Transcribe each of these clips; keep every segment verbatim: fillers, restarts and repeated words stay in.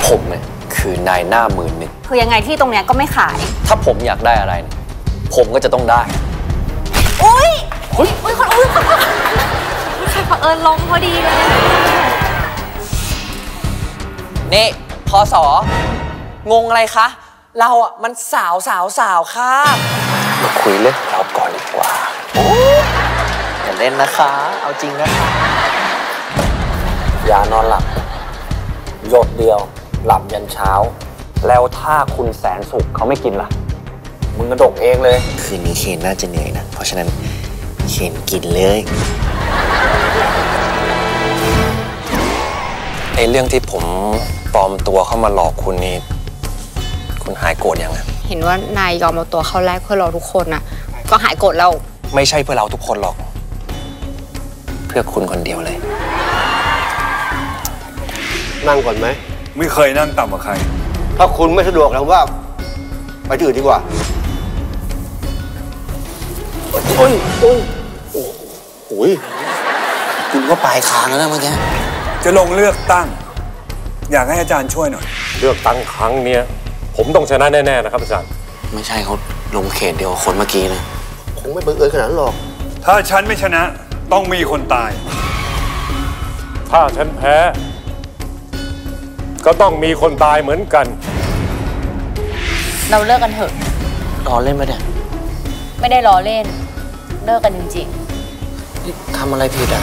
ผมเนี่ยคือนายหน้าหมื่นหนึ่งคือยังไงที่ตรงเนี้ยก็ไม่ขายถ้าผมอยากได้อะไรผมก็จะต้องได้อุ้ยอุ้ยอุ้ยคนอุ้ยคนใครเผอิญลงพอดีเลยนี่พศงงอะไรคะเราอ่ะมันสาวสาวสาวค่ะมาคุยเรื่องเราก่อนดีกว่าอย่าเล่นนะคะเอาจริงนะคะยานอนหลับหยดเดียวหลับยันเช้าแล้วถ้าคุณแสนสุขเขาไม่กินล่ะมึงกระดกเองเลยคืนนี้เคนน่าจะเหนื่อยนะเพราะฉะนั้นเคนกินเลยไอ้เรื่องที่ผมปลอมตัวเข้ามาหลอกคุณนี่คุณหายโกรธยังไงเห็นว่านายยอมเอาตัวเข้าแรกเพื่อเราทุกคนนะก็หายโกรธแล้วไม่ใช่เพื่อเราทุกคนหรอกเพื่อคุณคนเดียวเลยนั่งก่อนไหมไม่เคยนั่งต่ำกว่าใครถ้าคุณไม่สะดวกแล้วว่าไปที่อื่นดีกว่าโอ้ยโอ้ยโอ้ยคุณก็ปลายคางแล้วนะเมื่อกี้จะลงเลือกตั้งอยากให้อาจารย์ช่วยหน่อยเลือกตั้งครั้งเนี้ยผมต้องชนะแน่ๆนะครับอาจารย์ไม่ใช่เขาลงเขตเดียวกับคนเมื่อกี้นะคงไม่บังเอิญขนาดนั้นหรอกถ้าฉันไม่ชนะต้องมีคนตายถ้าฉันแพ้ก็ต้องมีคนตายเหมือนกันเราเลิกกันเถอะล้อเล่นไหมเนี่ยไม่ได้ล้อเล่นเลิกกันจริงๆทำอะไรผิดอ่ะ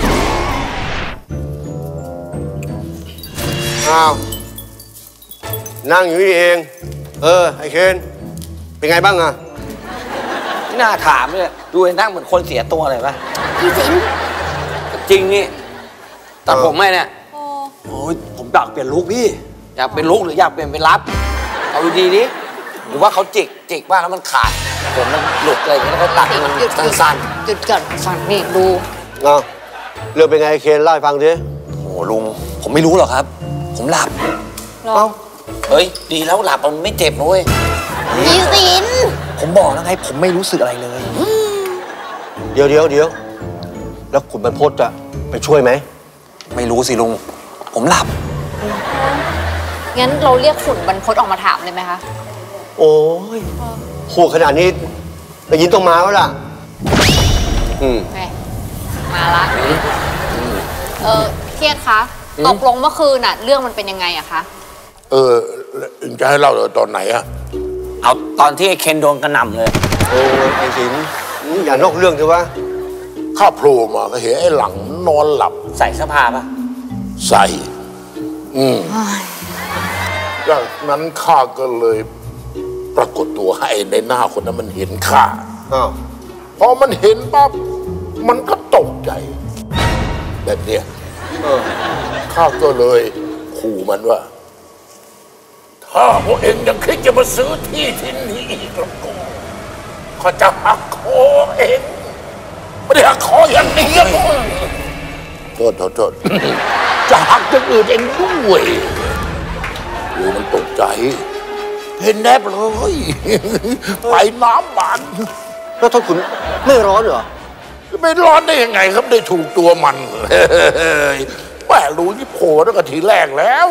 อ้าวนั่งอยู่นี่เองเออไอ้เคนเป็นไงบ้างอะไม่น่าถามเลยดูไอ้นั่งเหมือนคนเสียตัวเลยปะพี่สินจริงนี่แต่ผมไม่เนี่ยโอ้ยผมอยากเปลี่ยนลุคพี่อยากเป็นลุคหรืออยากเปลี่ยนเป็นรับเอาดีๆดิหรือว่าเขาจิกจิกบ้างแล้วมันขาดผมมันหลุดเลยแล้วเขาตัดมันสั้นๆจุดก่อนสั้นนี่ดูเนาะเรื่องเป็นไงเคนเล่าให้ฟังดิโอ้ลุงผมไม่รู้หรอกครับผมหลับเอ้าเฮ้ยดีแล้วหลับมันไม่เจ็บนะเว้ยพี่สินผมบอกแล้วไงผมไม่รู้สึกอะไรเลยเดี๋ยวเดี๋ยวเดี๋ยวแล้วคุณบรรพตจะไปช่วยไหมไม่รู้สิลุงผมหลับงั้นเราเรียกขุนบรรพตออกมาถามเลยไหมคะโอ้ยโหขนาดนี้ได้ยินต้องมาแล้วล่ะอืมมาละเออเครียดคะตกลงเมื่อคืนน่ะเรื่องมันเป็นยังไงอะคะเออจะให้เล่าตอนไหนอะเอาตอนที่ไอ้เคนโดนกระหน่ำเลยโอ้ไอ้สินอย่านอกเรื่องเถอะวะข้าโผล่มาก็เห็นไอ้หลังนอนหลับใส่เสื้อผ้าปะใส่อืมจากนั้นข้าก็เลยปรากฏตัวให้ในหน้าคนนั้นมันเห็นข้าพอมันเห็นปั๊บมันก็ตกใจแบบเนี้ยข้าก็เลยขู่มันว่าถ้าพวกเองยังคิดจะมาซื้อที่ที่นี้อีกแล้วก็ข้าจะหักคอเองไม่ได้หักคออย่างนี้โทษโทษโทษจะหักอย่างอื่นเองด้วยดูมันตกใจเห็นแนบเลยไปน้ำบานแล้วท่านขุนไม่ร้อนเหรอไม่ร้อนได้ยังไงครับได้ถูกตัวมันแม่รู้ที่โผล่ตั้งแต่ทีแรกแล้ว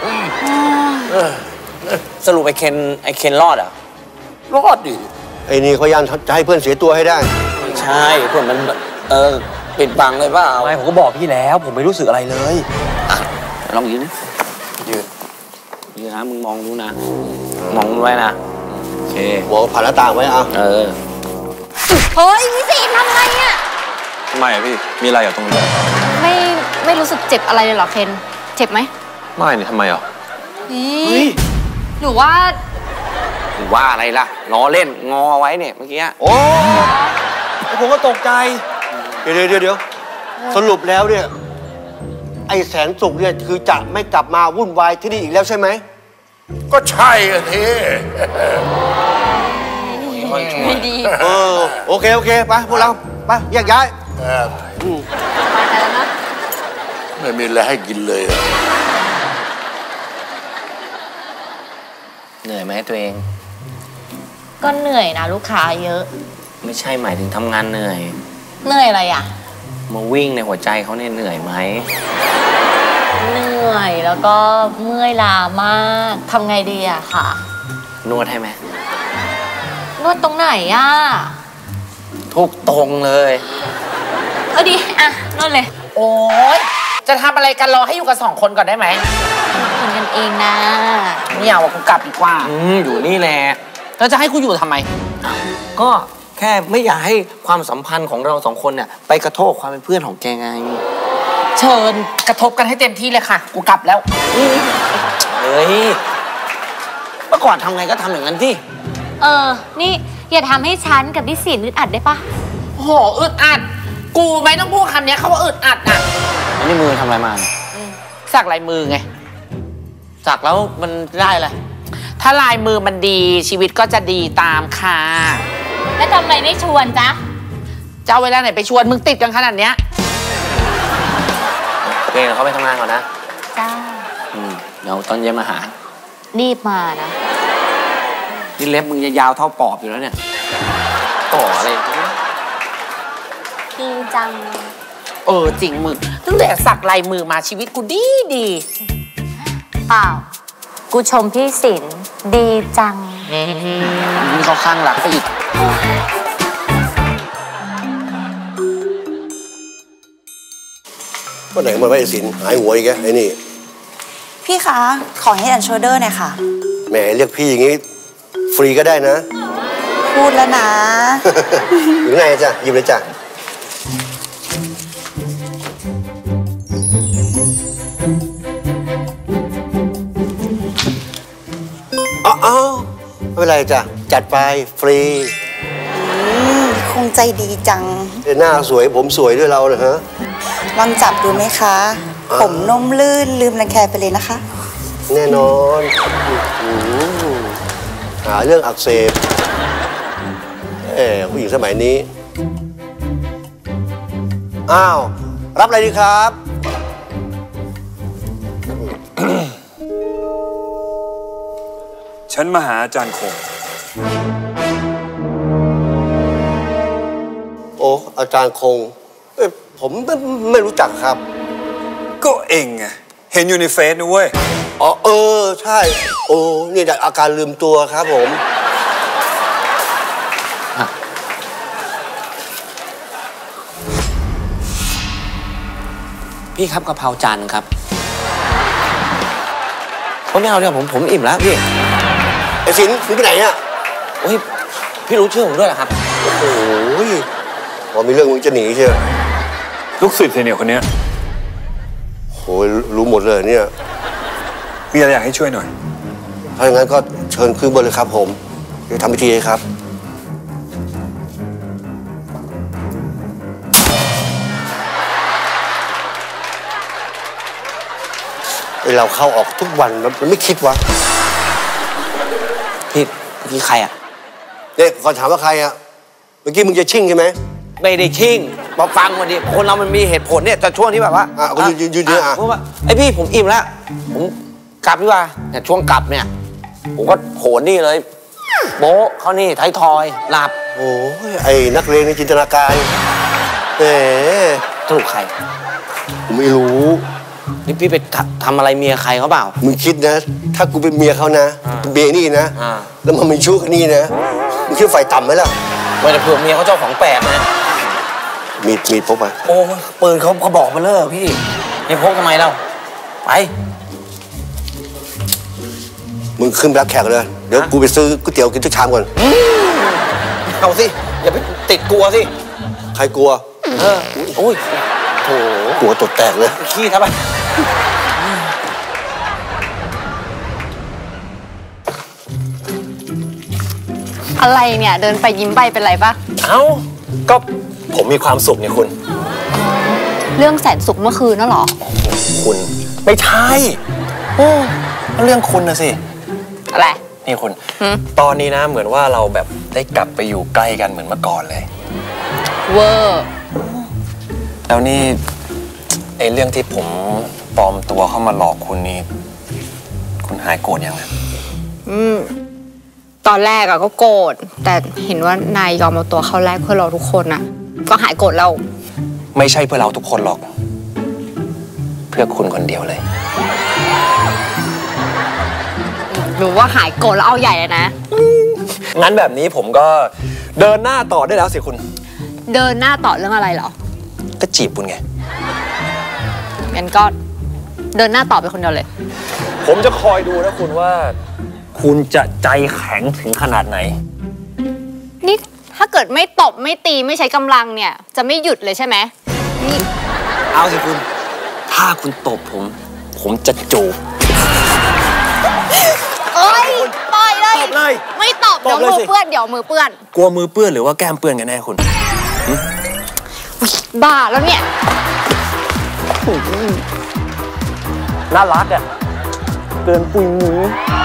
สรุปไอ้เคนไอ้เคนรอดอ่ะรอดดิไอ้นี่เขายันจะให้เพื่อนเสียตัวให้ได้ไม่ใช่เพื่อนมันเออปิดบังเลยเปล่าไม่ผมก็บอกพี่แล้วผมไม่รู้สึกอะไรเลยอ่ะลองยืนนะยืนยืนนะมึงมองดูนะมองไว้นะโอเคหัวผ่านหน้าต่างไว้อ่ะเออเฮ้ยพี่สินทำอะไรอ่ะทำไมพี่มีอะไรอยู่ตรงนี้ไม่ไม่รู้สึกเจ็บอะไรเลยเหรอเคนเจ็บไหมไม่นี่ทำไมอ่ะเฮ้ยหรือว่าหรือว่าอะไรล่ะล้อเล่นงอไว้เนี่ยเมื่อกี้โอ้ผมก็ตกใจเดี๋ยวเดี๋ยวเดี๋ยวสรุปแล้วเนี่ยไอ้แสนสุขเนี่ยคือจะไม่กลับมาวุ่นวายที่นี่อีกแล้วใช่ไหมก็ใช่อ่ะทีไม่ดีเออโอเคโอเคไปพวกเราไปแยกย้ายไปแล้วนะไม่มีอะไรให้กินเลยเหนื่อยไหมตัวเองก็เหนื่อยนะลูกค้าเยอะไม่ใช่หมายถึงทำงานเหนื่อยเหนื่อยอะไรอ่ะมาวิ่งในหัวใจเขาเนี่ยเหนื่อยไหมเหนื่นื่อยแล้วก็เมื่อยล้ามากทำไงดีอะค่ะนวดให้ไหมนวดตรงไหนอะทุกตรงเลยเออดีอะนวดเลยโอ๊ยจะทำอะไรกันรอให้อยู่กันสองคนก่อนได้ไหมคนกันเองนะไม่เอากูกลับดีกว่าอืมอยู่นี่แหละแล้วจะให้กูอยู่ทำไมก็แค่ไม่อยากให้ความสัมพันธ์ของเราสองคนเนี่ยไปกระทบความเป็นเพื่อนของแกไงเชิญกระทบกันให้เต็มที่เลยค่ะกูกลับแล้วเฮ้ยเมื่อก่อนทำไงก็ทำอย่างนั้นที่เออนี่อย่าทำให้ฉันกับพี่ศิลป์อึดอัดได้ปะโหอึดอัดกูไม่ต้องพูดคำนี้เขาว่าอึดอัดอ่ะอันนี้มือทำอะไรมาสักลายมือไงสักแล้วมันได้อะไรถ้าลายมือมันดีชีวิตก็จะดีตามค่ะแล้วทำไมไม่ชวนจ๊ะจะเอาเวลาไหนไปชวนมึงติดกันขนาดเนี้ยเก่งเขาไปทำงานก่อนนะจ้าอืมเดี๋ยวตอนเย็นมาหารีบมานะนี่เล็บมึงจะยาวเท่าปอบอยู่แล้วเนี่ยต่ออะไรจริงจังเออจริงมึงตั้งแต่สักลายมือมาชีวิตกูดีดีเปล่ากูชมพี่ศิลป์ดีจังนี่เขาข้างหลังไปอีกเมื่อไหร่มันไม่สินหายหัวอีกแกไอ้นี่พี่คะขอให้แอนโชเดอร์หน่อยค่ะแหมเรียกพี่อย่างงี้ฟรีก็ได้นะพูดแล้วนะอยู่ไงจ้ะหยิบเลยจ้ะอ้าวไม่เป็นไรจ้ะจัดไปฟรีคงใจดีจังหน้าสวยผมสวยด้วยเราเหรอฮะลองจับดูไหมคะผมนุ่มลื่นลืมรังแคไปเลยนะคะแน่นอนหาเรื่องอักเสบเอ๋ผู้หญิงสมัยนี้อ้าวรับอะไรดีครับฉันมาหาอาจารย์คงโอ้อาจารย์คงเอ้ยผมไม่ไม่รู้จักครับก็เองไงเห็นอยู่ในเฟซนะเว้ยอ๋อเออใช่โอ้นี่จากอาการลืมตัวครับผมพี่ครับกะเพราจานครับผมไม่เอาเดี๋ยวผมผมอิ่มแล้วพี่ไอ้สินคุณไปไหนอ่ะโอ้ยพี่รู้ชื่อผมด้วยเหรอครับโอ้โหพอมีเรื่องมึงจะหนีเชียวลูกศิษย์เนี่ยคนเนี้ยโอ้ยรู้หมดเลยเนี่ยมีอะไรอยากให้ช่วยหน่อยถ้าอย่างนั้นก็เชิญขึ้นบนเลยครับผมเดี๋ยวทำพิธีให้ครับเราเข้าออกทุกวันมันไม่คิดวะพี่เมื่อกี้ใครอ่ะเนี่ยขอถามว่าใครอ่ะเมื่อกี้มึงจะชิ่งใช่ไหมไม่ได้ชิ่งมาฟังมาดิคนเรามันมีเหตุผลเนี่ยแต่ช่วงที่แบบว่าอ่ะก็ยืนยืนยืนอ่ะเพราะว่าไอพี่ผมอิ่มแล้วผมกลับดีกว่าเนี่ยช่วงกลับเนี่ยผมก็โผล่นี่เลยโบ๊ะเขานี่ไทยทอยหลับโอ้ยไอ้นักเรียนในจินตนาการเอ๋สรุปใครผมไม่รู้นี่พี่ไปทำอะไรเมียใครเขาเปล่ามึงคิดนะถ้ากูเป็นเมียเขานะเบนี่นะแล้วมันมีชู้กันนี่นะมึงคิดไฟต่ำไหมล่ะไม่แต่เผื่อเมียเขาเจ้าของแปลกนะมีดมีดพกมาโอ้ปืนเขาเขาบอกมาเลยพี่นี่พกทำไมเราไปมึงขึ้นไปรับแขกเลยเดี๋ยวกูไปซื้อก๋วยเตี๋ยวกินทุกชามก่อนเอาสิอย่าไปติดกลัวสิใครกลัวเออโอ้ยโถกลัวตดแตกเลยขี้ทับไปอะไรเนี่ยเดินไปยิ้มไปเป็นไรปะเอ้าก็ผมมีความสุขเนี่ยคุณเรื่องแสนสุขเมื่อคืนน่ะหรอคุณไม่ใช่โอ้เรื่องคุณนะสิอะไรนี่คุณตอนนี้นะเหมือนว่าเราแบบได้กลับไปอยู่ใกล้กันเหมือนเมื่อก่อนเลยเวอร์แล้วนี่ไอ้เรื่องที่ผมปลอมตัวเข้ามาหลอกคุณนี่คุณหายโกรธยังไงอืมตอนแรกอะก็โกรธแต่เห็นว่านายยอมเอาตัวเข้าแรกเพื่อเราทุกคนอะก็หายโกรธเราไม่ใช่เพื่อเราทุกคนหรอกเพื่อคุณคนเดียวเลยหนูว่าหายโกรธแล้วเอาใหญ่เลยนะงั้นแบบนี้ผมก็เดินหน้าต่อได้แล้วสิคุณเดินหน้าต่อเรื่องอะไรเหรอก็จีบคุณไงงั้นก็เดินหน้าต่อไปคนเดียวเลยผมจะคอยดูนะคุณว่า คุณจะใจแข็งถึงขนาดไหนนี่ถ้าเกิดไม่ตบไม่ตีไม่ใช้กำลังเนี่ย จะไม่หยุดเลยใช่ไหมนี่เอาสิคุณ ถ้าคุณตบผม ผมจะจูบเอ้ยปล่อยเลยตบเลยไม่ตบตเดี๋ยบวเลยมือสิเปื้อนเดี๋ยวมือเปื้อนกลัวมือเปื้อนหรือว่าแก้มเปื้อนกันแน่คุณบ้าแล้วเนี่ยน่ารักอ่ะเกินปุยมุ้ย